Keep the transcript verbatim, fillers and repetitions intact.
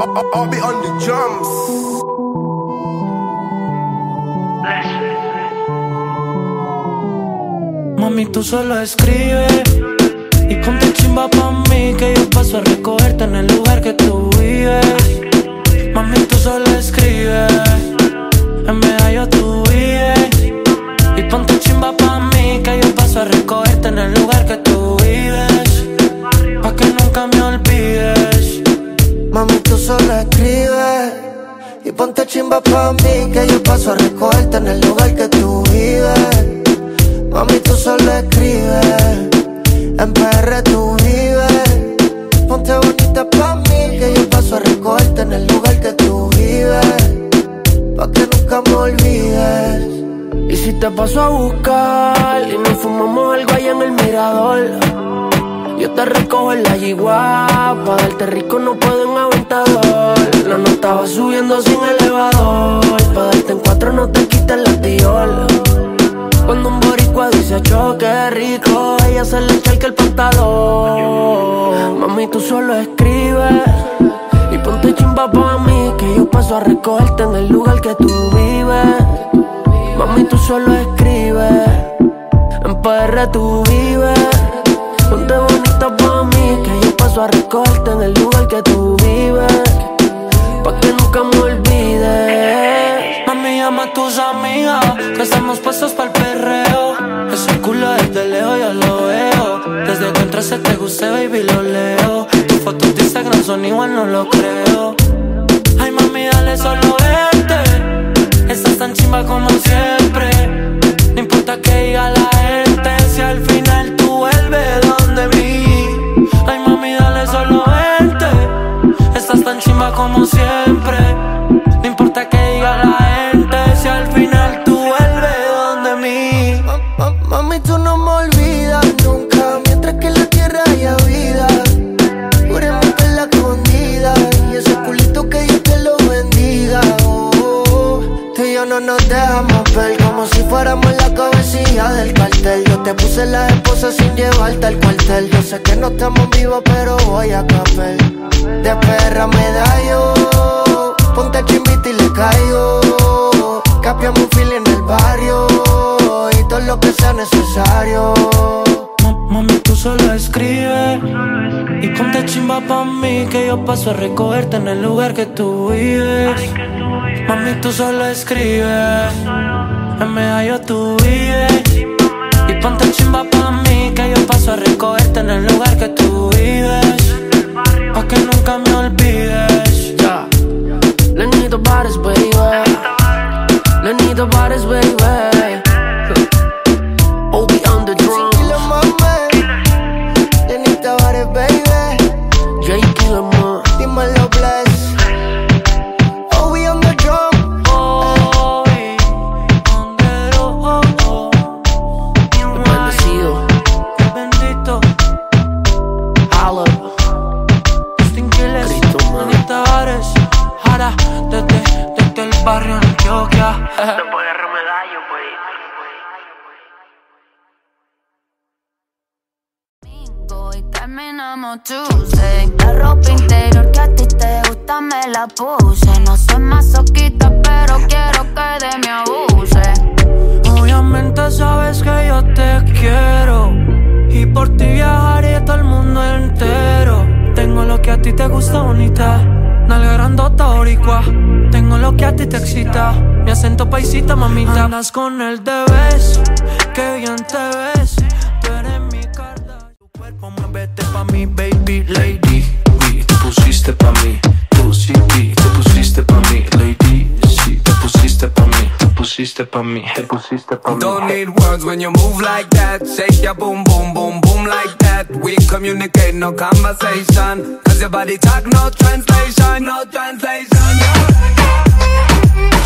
I'll be on the drums. Mami, tú solo escribes y ponte chimba pa' mí, que yo paso a recogerte en el lugar que tú vives. Mami, tú solo escribes, en medallo tú vives. Y ponte chimba pa' mí, que yo paso a recogerte en el lugar que tú vives, pa' que nunca me olvides. Mami, tú solo escribes y ponte chimba pa' mí, que yo paso a recogerte en el lugar que tú vives. Mami, tú solo escribes, en P R tú vives. Ponte bonita pa' mí, que yo paso a recogerte en el lugar que tú vives, pa' que nunca me olvides. Y si te paso a buscar y nos fumamos algo allá en el mirador, yo te recojo en la yigua, pa' darte rico no puedo en aventador. La nota va subiendo sin elevador, pa' darte en cuatro no te quites la tiola. Cuando un boricua dice choque rico, ella se le echa el pantalón. Mami, tú solo escribes y ponte chimba pa' mí, que yo paso a recogerte en el lugar que tú vives. Mami, tú solo escribes, en P R tú vives. Ponte bonita pa' mí, que yo paso a recogerte en el lugar que tú vives, pa' que nunca me olvides. Mami, llama a tus amigas, que estamos puestos pa'l perreo. Ese culo desde lejos yo lo veo. Desde que entraste te gusté, baby, lo leo. Tus fotos de Instagram son igual, no lo creo. Ay, mami, dale, solo vente. Estás tan chimba como siempre. No importa que diga la gente, si al final tú vuelves donde mí. Ay, mami, dale, solo vente. Estás tan chimba como siempre. No importa que diga la gente, si al final tú vuelves donde mí. Ma, ma, mami, tú no me olvidas nunca, mientras que en la tierra haya vida. Juremos que es la escondida, y ese culito que Dios te lo bendiga. Oh, oh. Tú y yo no nos dejamos ver, como si fuéramos la cabecilla del cartel. Yo te puse la esposa sin llevarte al cuartel. Yo sé que no estamos vivos, pero voy a caper. De perra medallo, ponte chimbita y le caigo. Capiamos un fil en el barrio y todo lo que sea necesario. Ma Mami, tú solo escribes y ponte chimba pa' mí, que yo paso a recogerte en el lugar que tú vives. Mami, tú solo escribes, en medallo tú vives. Y ponte chimba pa' mí, que yo paso a recogerte en el lugar que tú vives, pa' que nunca me olvides. Yeah. Lenito Bares, baby. Lenito Bares, baby. Obi on the drum. Tranquilo, mami. Lenito Bares, baby. J Killer, man. Dímelo, bless. Obi on the drum. Obi on the drum. Bendecido. Bendito. Holla. Justin Quiles, Cristo, man. Lenito Bares. Ahora, desde, desde el barrio Antioquia. Terminamos Tuesday. La ropa interior que a ti te gusta me la puse. No soy masoquista, pero quiero que de mí abuse. Obviamente sabes que yo te quiero y por ti viajaría todo el mundo entero. Tengo lo que a ti te gusta, bonita, nalga grandota boricua. Tengo lo que a ti te excita, mi acento paisita, mamita. Andas con el de vez, que bien te ves. Tú eres mi carta. Tu cuerpo muévete pa' mi baby lady. Sí, te pusiste pa' mí. Tú sí, sí, te pusiste pa' mí, lady. Sí, te pusiste pa' mí. Te pusiste pa' mí. Te pusiste pa' mí. Don't need words when you move like that. Shake your boom, boom, boom, boom like that. We communicate, no conversation. Cause your body talk, no translation. No translation, yeah.